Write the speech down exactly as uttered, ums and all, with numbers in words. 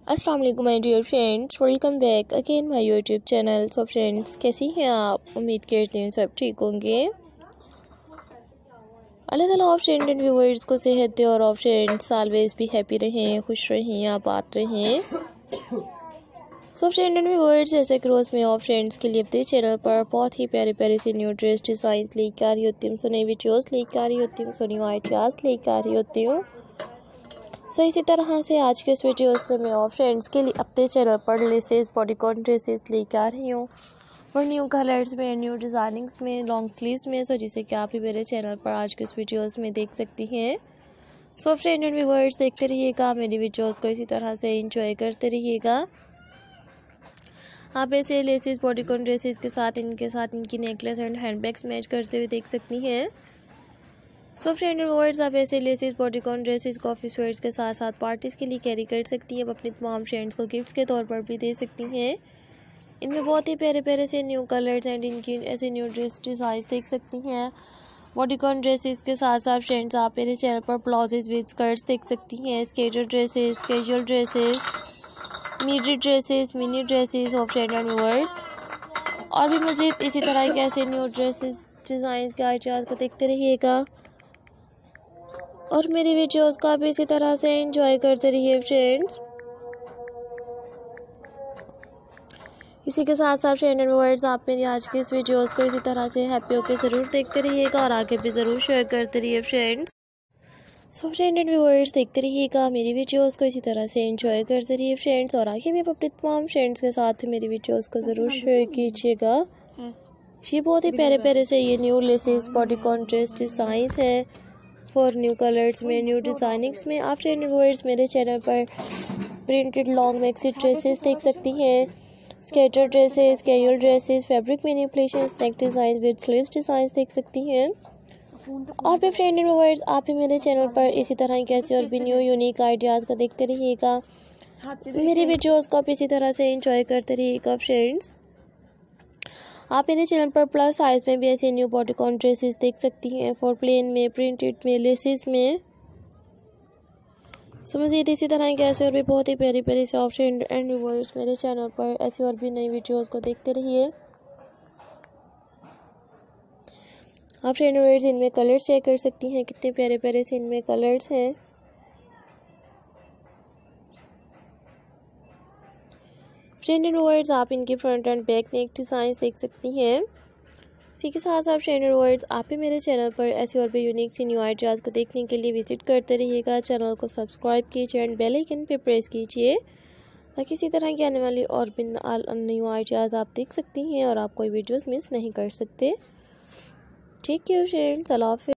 अस्सलाम वालेकुम my dear friends, welcome back again my YouTube channel. So friends, कैसी हैं आप? उम्मीद करते हैं सब ठीक होंगे। अल्लाह ताला ऑफ फ्रेंड एंड व्यूअर्स को सेहत दे और ऑफ फ्रेंड्स ऑलवेज भी हैप्पी रहें, खुश रहें, आबाद रहें। सो फ्रेंड एंड व्यूअर्स, जैसे कि रोज़ में ऑफ फ्रेंड्स के लिए अपने चैनल पर बहुत ही प्यारे प्यारे से न्यू ड्रेस डिज़ाइन लेकर आ रही होती हूँ, सो नई वीडियोज़ लेकर आ रही होती हूँ, सो न्यू आइडियाज़ लेकर आ रही होती हूँ। सो so, इसी तरह से आज के इस वीडियोस में मैं और फ्रेंड्स के लिए अपने चैनल पर लेसेस बॉडीकॉन ड्रेसेस लेकर आ रही हूँ और न्यू कलर्स में, न्यू डिज़ाइनिंग्स में, लॉन्ग स्लीव्स में। सो जिसे कि आप भी मेरे चैनल पर आज के इस वीडियोस में देख सकती हैं। सो फ्रेंड एंड व्यूअर्स, देखते रहिएगा मेरी वीडियोस को, इसी तरह से एंजॉय करते रहिएगा। आप ऐसे लेसेस बॉडीकॉन ड्रेसेस के साथ इनके साथ इनकी नेकलेस एंड हैंडबैग्स मैच करते हुए देख सकती हैं। सो फ्रेंड एंड व्यूअर्स, आप ऐसे लेसेस बॉडीकॉन ड्रेसेस को ऑफिस वेयर्स के साथ साथ पार्टीज़ के लिए कैरी कर सकती हैं। आप अपनी तमाम फ्रेंड्स को गिफ्ट्स के तौर पर भी दे सकती हैं। इनमें बहुत ही प्यारे प्यारे से न्यू कलर्स एंड इनकी ऐसे न्यू ड्रेस डिज़ाइंस देख सकती हैं। बॉडीकॉन ड्रेसेस के साथ साथ फ्रेंड्स आप मेरे चैनल पर ब्लाउजेज विद स्कर्ट्स देख सकती हैं, skater dresses, casual dresses, midi dresses, mini dresses. और फ्रेंड एंड व्यूअर्स, और भी मज़ीद इसी तरह के ऐसे न्यू ड्रेसेस डिज़ाइन के आइडियाज़ को देखते रहिएगा और मेरी वीडियोस का भी इसी तरह से एंजॉय करते रहिए फ्रेंड्स। इसी के साथ साथ फ्रेंड एंड व्यूअर्स, आप मेरी आज की इस वीडियोस को इसी तरह से हैप्पी होकर ज़रूर देखते रहिएगा और आगे भी ज़रूर शेयर करते रहिए friends. So friend and viewers, देखते रहिएगा मेरी वीडियोस को, इसी तरह से एंजॉय करते रहिए फ्रेंड्स और आगे भी आप अपने तमाम फ्रेंड्स के साथ मेरी वीडियोस को ज़रूर शेयर कीजिएगा। ये बहुत ही प्यारे प्यारे से ये new laces bodycon dress designs है फॉर न्यू कलर्स में, न्यू डिज़ाइनिंग्स में। आप फ्रेंड व्यूअर्स मेरे चैनल पर प्रिंटेड लॉन्ग मैक्सी ड्रेसेस देख सकती हैं, skater dresses, casual dresses, fabric manipulation, neck design with sleeves design देख सकती हैं। और भी फ्रेंड व्यूअर्स, आप भी मेरे चैनल पर इसी तरह के ऐसे और भी न्यू यूनिक आइडियाज़ को देखते रहिएगा। मेरी वीडियोज़ को आप इसी तरह से एंजॉय करते रहिएगा फ्रेंड्स। आप मेरे चैनल पर प्लस साइज़ में भी ऐसे न्यू बॉडीकॉन ड्रेसेस देख सकती हैं फॉर प्लेन में, प्रिंटेड में, लेसेस में। समझिए इसी तरह के ऐसे और भी बहुत ही प्यारी प्यारी से ऑप्शन एंड व्यूअर्स मेरे चैनल पर ऐसी और भी नई वीडियोस को देखते रहिए। आप फ्रेंड व्यूअर्स इनमें कलर्स चेक कर सकती हैं, कितने प्यारे प्यारे से इनमें कलर्स हैं। फ्रेंड एंड व्यूअर्स, आप इनके front and back neck design देख सकती हैं। इसी के साथ साथ फ्रेंड एंड व्यूअर्स, आप भी मेरे चैनल पर ऐसी और भी यूनिक सी न्यू आइडियाज़ को देखने के लिए विजिट करते रहिएगा। चैनल को सब्सक्राइब कीजिए एंड बेल आइकन पे प्रेस कीजिए ताकि इसी तरह की आने वाली और भी न्यू आइडियाज़ आप देख सकती हैं और आप कोई वीडियोज़ मिस नहीं कर सकते। ठीक है फ्रेंड्स, अल्लाह हाफ़िज़।